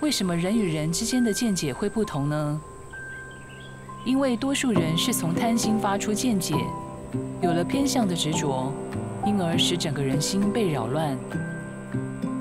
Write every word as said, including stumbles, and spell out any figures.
为什么人与人之间的见解会不同呢？因为多数人是从贪心发出见解，有了偏向的执着，因而使整个人心被扰乱。